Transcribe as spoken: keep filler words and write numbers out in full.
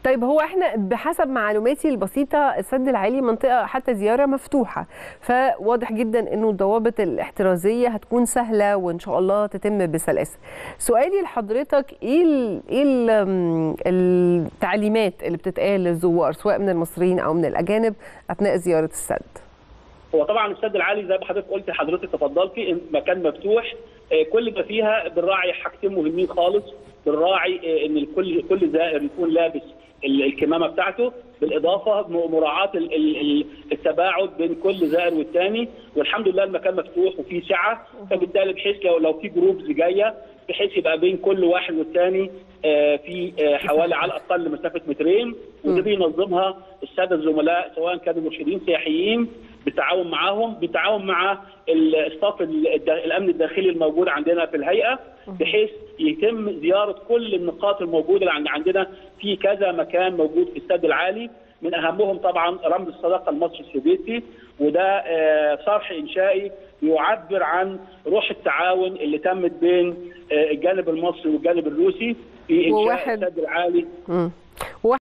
طيب هو احنا بحسب معلوماتي البسيطه السد العالي منطقه حتى زياره مفتوحه، فواضح جدا انه الضوابط الاحترازيه هتكون سهله وان شاء الله تتم بسلاسه. سؤالي لحضرتك ايه ال ايه ال التعليمات اللي بتتقال للزوار سواء من المصريين او من الاجانب اثناء زياره السد؟ هو طبعا السد العالي زي ما حضرتك قلت حضرتك تفضلتي مكان مفتوح، كل ما فيها بنراعي حاجتين مهمين خالص، بنراعي ان الكل كل زائر يكون لابس الكمامه بتاعته، بالاضافه مراعاه التباعد بين كل زائر والثاني، والحمد لله المكان مفتوح وفيه سعه، فبالتالي بحيث لو لو في جروبز جايه بحيث يبقى بين كل واحد والثاني في حوالي على الاقل مسافه مترين، ودي بينظمها الساده الزملاء سواء كانوا مرشدين سياحيين بالتعاون معاهم، بالتعاون مع الستاف الامن الداخلي الموجود عندنا في الهيئه، بحيث يتم زياره كل النقاط الموجوده اللي عندنا في كذا مكان موجود في السد العالي، من اهمهم طبعا رمز الصداقه المصري السوفيتي، وده صرح انشائي يعبر عن روح التعاون اللي تمت بين الجانب المصري والجانب الروسي في انشاء السد العالي.